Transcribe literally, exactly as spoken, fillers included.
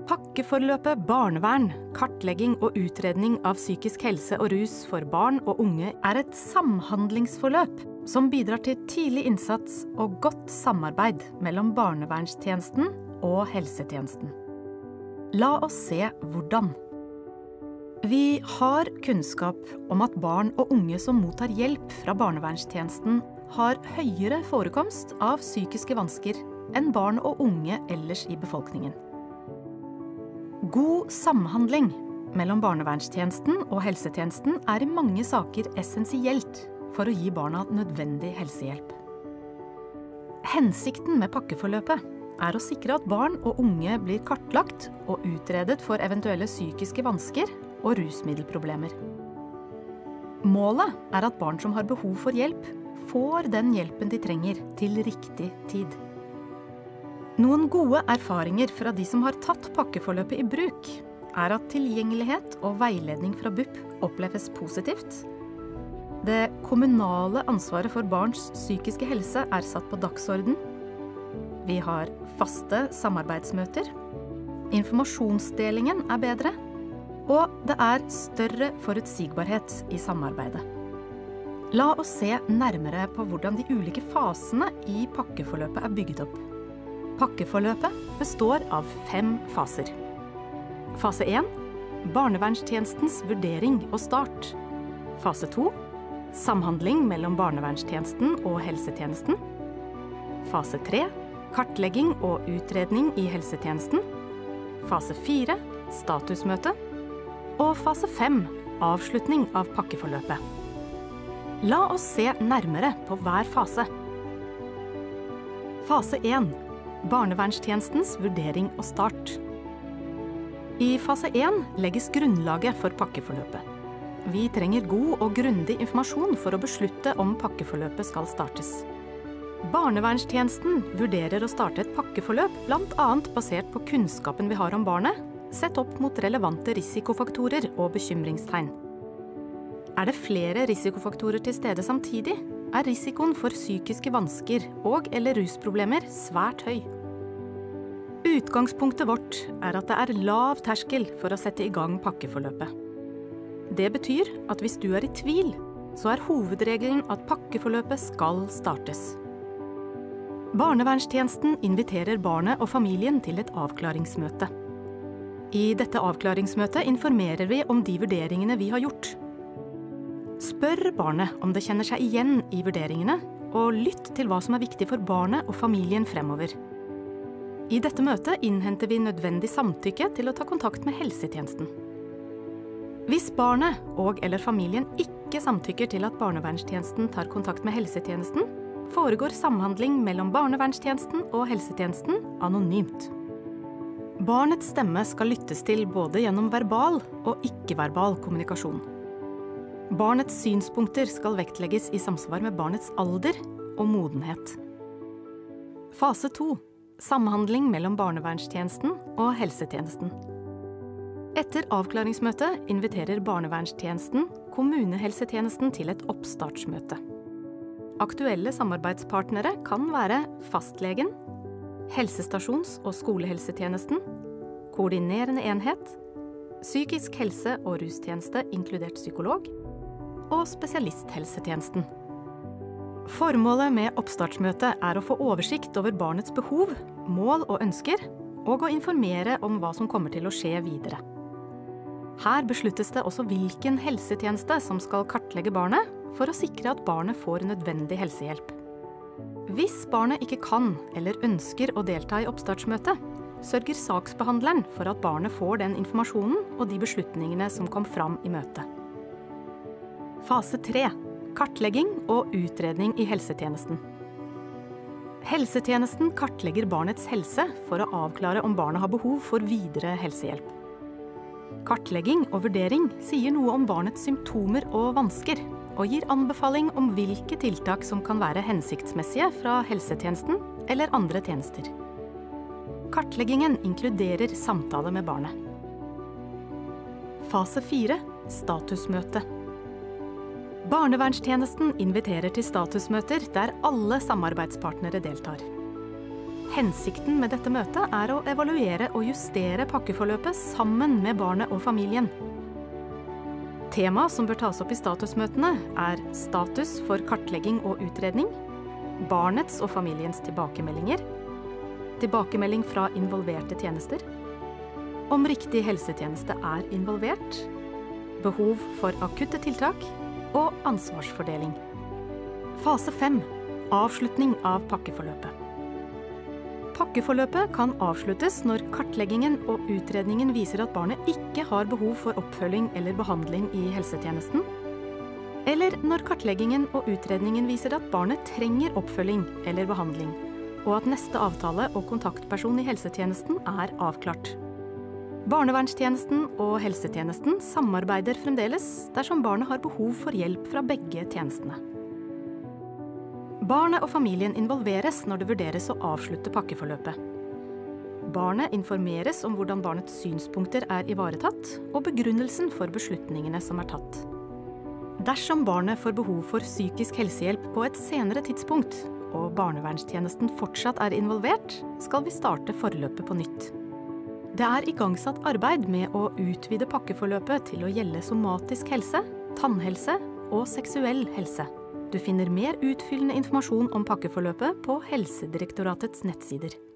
Pakkeforløpet barnevern, kartlegging og utredning av psykisk helse og rus for barn og unge er et samhandlingsforløp som bidrar til tidlig innsats og godt samarbeid mellom barnevernstjenesten og helsetjenesten. La oss se hvordan. Vi har kunnskap om at barn og unge som mottar hjelp fra barnevernstjenesten har høyere forekomst av psykiske vansker enn barn og unge ellers i befolkningen. God samhandling mellom barnevernstjenesten og helsetjenesten er i mange saker essensielt for å gi barna nødvendig helsehjelp. Hensikten med pakkeforløpet er å sikre at barn og unge blir kartlagt og utredet for eventuelle psykiske vansker og rusmiddelproblemer. Målet er at barn som har behov for hjelp, får den hjelpen de trenger til riktig tid. Noen gode erfaringer fra de som har tatt pakkeforløpet i bruk, er at tilgjengelighet og veiledning fra B U P oppleves positivt. Det kommunale ansvaret for barns psykiske helse er satt på dagsorden. Vi har faste samarbeidsmøter. Informasjonsdelingen er bedre. Og det er større forutsigbarhet i samarbeidet. La oss se nærmere på hvordan de ulike fasene i pakkeforløpet er bygget opp. Pakkeforløpet består av fem faser. Fase én, barnevernstjenestens vurdering og start. Fase to, samhandling mellom barnevernstjenesten og helsetjenesten. Fase tre, kartlegging og utredning i helsetjenesten. Fase fire, statusmøte. Og fase fem, avslutning av pakkeforløpet. La oss se nærmere på hver fase. Fase én, barnevernstjenestens vurdering og start. I fase én legges grunnlaget for pakkeforløpet. Vi trenger god og grundig informasjon for å beslutte om pakkeforløpet skal startes. Barnevernstjenesten vurderer å starte et pakkeforløp blant annet basert på kunnskapen vi har om barnet, sett opp mot relevante risikofaktorer og bekymringstegn. Er det flere risikofaktorer til stede samtidig, er risikoen for psykiske vansker og eller rusproblemer svært høy. Utgangspunktet vårt er at det er lav terskel for å sette i gang pakkeforløpet. Det betyr at hvis du er i tvil, så er hovedregelen at pakkeforløpet skal startes. Barnevernstjenesten inviterer barnet og familien til et avklaringsmøte. I dette avklaringsmøtet informerer vi om de vurderingene vi har gjort. Spør barnet om det kjenner seg igjen i vurderingene, og lytt til hva som er viktig for barnet og familien fremover. I dette møtet innhenter vi nødvendig samtykke til å ta kontakt med helsetjenesten. Hvis barnet og eller familien ikke samtykker til at barnevernstjenesten tar kontakt med helsetjenesten, foregår samhandling mellom barnevernstjenesten og helsetjenesten anonymt. Barnets stemme skal lyttes til både gjennom verbal og ikke-verbal kommunikasjon. Barnets synspunkter skal vektlegges i samsvar med barnets alder og modenhet. Fase to. Samhandling mellom barnevernstjenesten og helsetjenesten. Etter avklaringsmøtet inviterer barnevernstjenesten kommunehelsetjenesten til et oppstartsmøte. Aktuelle samarbeidspartnere kan være fastlegen, helsestasjons- og skolehelsetjenesten, koordinerende enhet, psykisk helse- og rustjeneste inkludert psykolog, og spesialisthelsetjenesten. Formålet med oppstartsmøtet er å få oversikt over barnets behov, mål og ønsker, og å informere om hva som kommer til å skje videre. Her besluttes det også hvilken helsetjeneste som skal kartlegge barnet, for å sikre at barnet får nødvendig helsehjelp. Hvis barnet ikke kan eller ønsker å delta i oppstartsmøtet, sørger saksbehandleren for at barnet får den informasjonen og de beslutningene som kom fram i møtet. Fase tre. Kartlegging og utredning i helsetjenesten. Helsetjenesten kartlegger barnets helse for å avklare om barnet har behov for videre helsehjelp. Kartlegging og vurdering sier noe om barnets symptomer og vansker, og gir anbefaling om hvilke tiltak som kan være hensiktsmessige fra helsetjenesten eller andre tjenester. Kartleggingen inkluderer samtale med barnet. Fase fire. Statusmøte. Barnevernstjenesten inviterer til statusmøter der alle samarbeidspartnere deltar. Hensikten med dette møtet er å evaluere og justere pakkeforløpet sammen med barnet og familien. Tema som bør tas opp i statusmøtene er status for kartlegging og utredning, barnets og familiens tilbakemeldinger, tilbakemelding fra involverte tjenester, om riktig helsetjeneste er involvert, behov for akutte tiltak og ansvarsfordeling. Fase fem. Avslutning av pakkeforløpet. Pakkeforløpet kan avsluttes når kartleggingen og utredningen viser at barnet ikke har behov for oppfølging eller behandling i helsetjenesten, eller når kartleggingen og utredningen viser at barnet trenger oppfølging eller behandling, og at neste avtale og kontaktperson i helsetjenesten er avklart. Barnevernstjenesten og helsetjenesten samarbeider fremdeles dersom barnet har behov for hjelp fra begge tjenestene. Barnet og familien involveres når det vurderes å avslutte pakkeforløpet. Barnet informeres om hvordan barnets synspunkter er ivaretatt, og begrunnelsen for beslutningene som er tatt. Dersom barnet får behov for psykisk helsehjelp på et senere tidspunkt, og barnevernstjenesten fortsatt er involvert, skal vi starte forløpet på nytt. Det er igangsatt arbeid med å utvide pakkeforløpet til å gjelde somatisk helse, tannhelse og seksuell helse. Du finner mer utfyllende informasjon om pakkeforløpet på Helsedirektoratets nettsider.